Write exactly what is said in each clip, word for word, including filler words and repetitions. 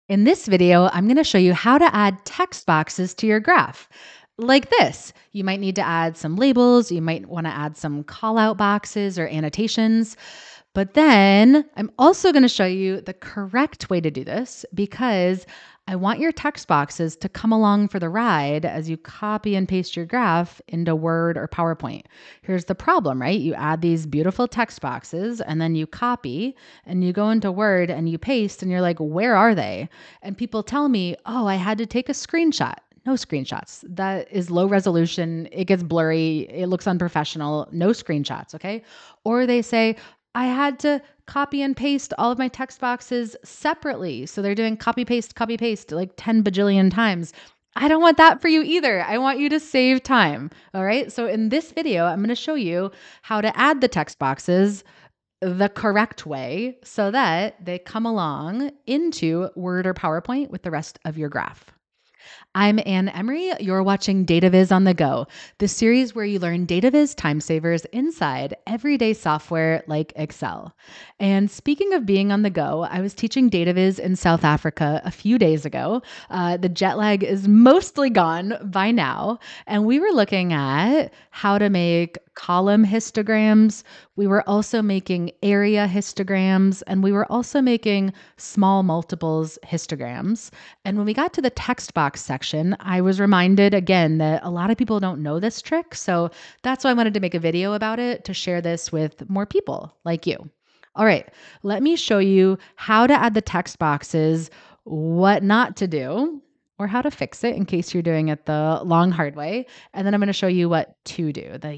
In this video, I'm going to show you how to add text boxes to your graph. Like this, you might need to add some labels, you might want to add some callout boxes or annotations. But then I'm also going to show you the correct way to do this because I want your text boxes to come along for the ride as you copy and paste your graph into Word or PowerPoint. Here's the problem, right? You add these beautiful text boxes and then you copy and you go into Word and you paste and you're like, where are they? And people tell me, oh, I had to take a screenshot. No screenshots. That is low resolution. It gets blurry. It looks unprofessional. No screenshots. Okay. Or they say, I had to copy and paste all of my text boxes separately. So they're doing copy, paste, copy, paste like ten bajillion times. I don't want that for you either. I want you to save time. All right. So in this video, I'm going to show you how to add the text boxes the correct way so that they come along into Word or PowerPoint with the rest of your graph. I'm Ann Emery. You're watching Dataviz on the Go, the series where you learn Dataviz time savers inside everyday software like Excel. And speaking of being on the go, I was teaching Dataviz in South Africa a few days ago. Uh, the jet lag is mostly gone by now. And we were looking at how to make column histograms. We were also making area histograms, and we were also making small multiples histograms. And when we got to the text box section, I was reminded again that a lot of people don't know this trick. So that's why I wanted to make a video about it to share this with more people like you. All right, let me show you how to add the text boxes, what not to do, or how to fix it in case you're doing it the long, hard way. And then I'm going to show you what to do, the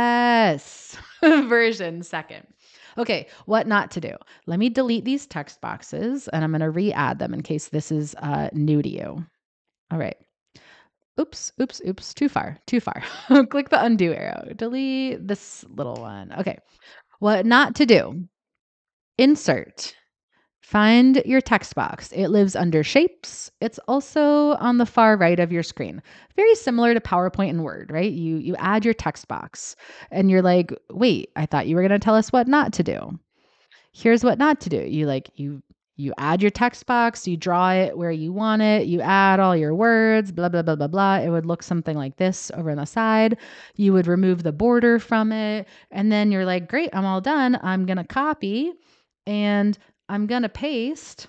yes version second. Okay, what not to do. Let me delete these text boxes and I'm going to re-add them in case this is uh, new to you. All right. Oops, oops, oops, too far, too far. Click the undo arrow. Delete this little one. Okay, what not to do. Insert. Find your text box. It lives under shapes. It's also on the far right of your screen. Very similar to PowerPoint and Word, right? You you add your text box and you're like, "Wait, I thought you were going to tell us what not to do." Here's what not to do. You like you you add your text box, you draw it where you want it, you add all your words, blah blah blah blah blah. It would look something like this over on the side. You would remove the border from it, and then you're like, "Great, I'm all done. I'm going to copy and I'm going to paste."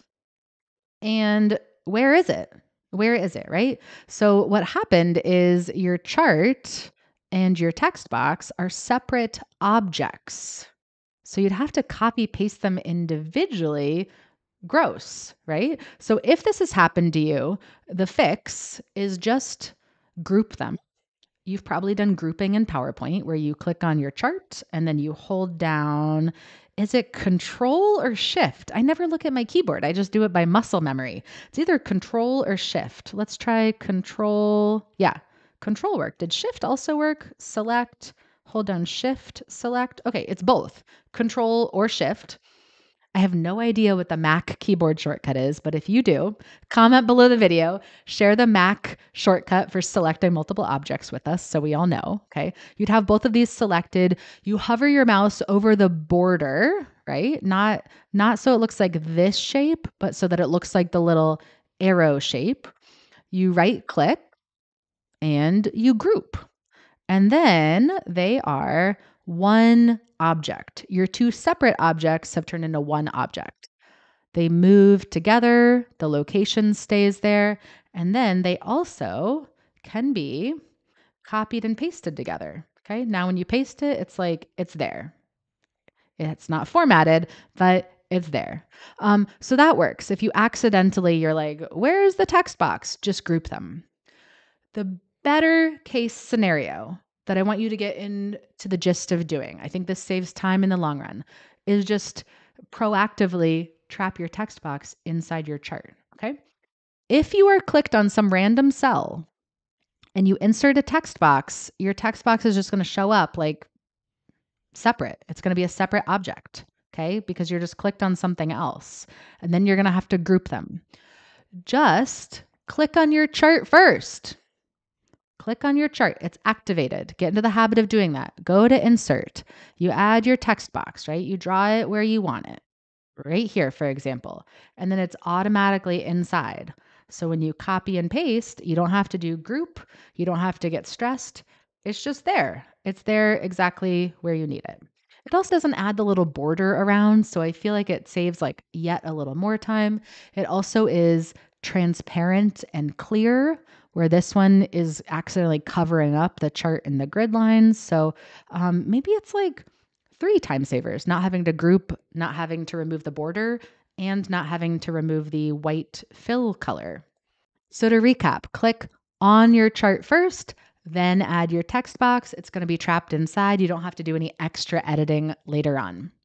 And where is it? Where is it, right? So what happened is your chart and your text box are separate objects. So you'd have to copy paste them individually. Gross, right? So if this has happened to you, the fix is just group them. You've probably done grouping in PowerPoint where you click on your chart and then you hold down, is it control or shift? I never look at my keyboard. I just do it by muscle memory. It's either control or shift. Let's try control. Yeah, control worked. Did shift also work? Select, hold down shift, select. Okay, it's both control or shift. I have no idea what the Mac keyboard shortcut is, but if you do, comment below the video, share the Mac shortcut for selecting multiple objects with us so we all know, okay? You'd have both of these selected. You hover your mouse over the border, right? Not, not so it looks like this shape, but so that it looks like the little arrow shape. You right click and you group. And then they are one object. Your two separate objects have turned into one object. They move together, the location stays there, and then they also can be copied and pasted together. Okay, now when you paste it, it's like it's there. It's not formatted, but it's there. Um, so that works. If you accidentally, you're like, where's the text box? Just group them. The better case scenario that I want you to get into the gist of doing, I think this saves time in the long run, is just proactively trap your text box inside your chart, okay? If you are clicked on some random cell and you insert a text box, your text box is just going to show up like separate. It's going to be a separate object, okay? Because you're just clicked on something else. And then you're going to have to group them. Just click on your chart first. Click on your chart. It's activated. Get into the habit of doing that. Go to insert. You add your text box, right? You draw it where you want it. right here, for example, and then it's automatically inside. So when you copy and paste, you don't have to do group, you don't have to get stressed. It's just there. It's there exactly where you need it. It also doesn't add the little border around, so I feel like it saves like yet a little more time. It also is transparent and clear, where this one is accidentally covering up the chart and the grid lines. So um, maybe it's like three time savers, not having to group, not having to remove the border, and not having to remove the white fill color. So to recap, click on your chart first, then add your text box. It's going to be trapped inside. You don't have to do any extra editing later on.